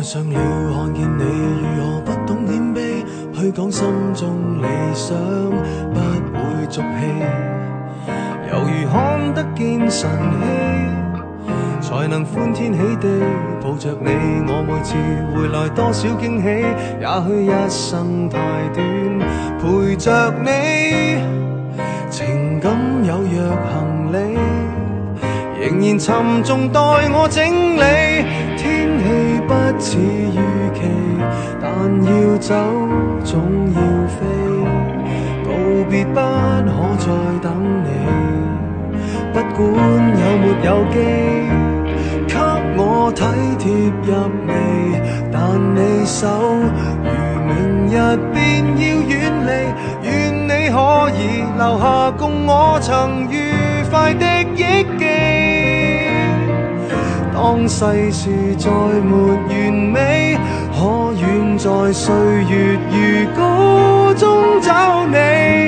上了看見你如何不懂謙卑，去講心中理想，不會俗氣，猶如看得見晨曦，才能歡天喜地抱着你。我每次回來多少驚喜，也許一生太短，陪着你，情感有若行李，仍然沉重待我整理。天氣不似預期，但要走總要飛，告別不可再等你，不管有沒有機，給我體貼入微，但你手如明日便要遠離，願你可以留下共我曾愉快的憶記。當世事再沒完美，可願在歲月如歌中找你。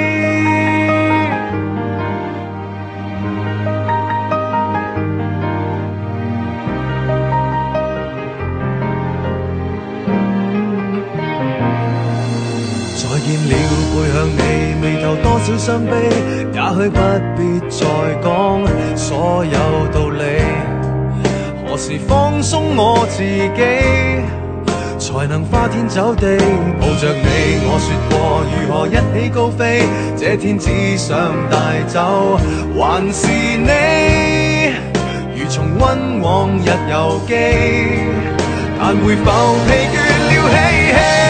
再見了背向你，眉頭多少傷悲，也許不必再講所有道理。何時放鬆我自己，才能花天酒地抱着你？我說過如何一起高飛，這天只想帶走還是你，如重溫往日遊記，但會否疲倦了嬉戲？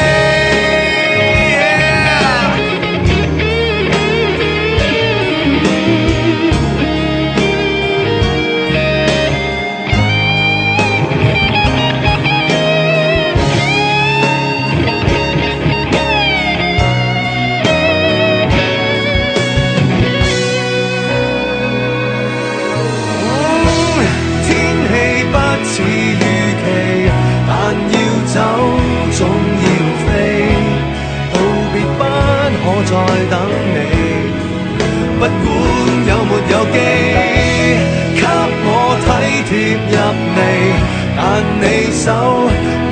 總要飛，道別不可再等你，不管有沒有機，給我體貼入微，但你手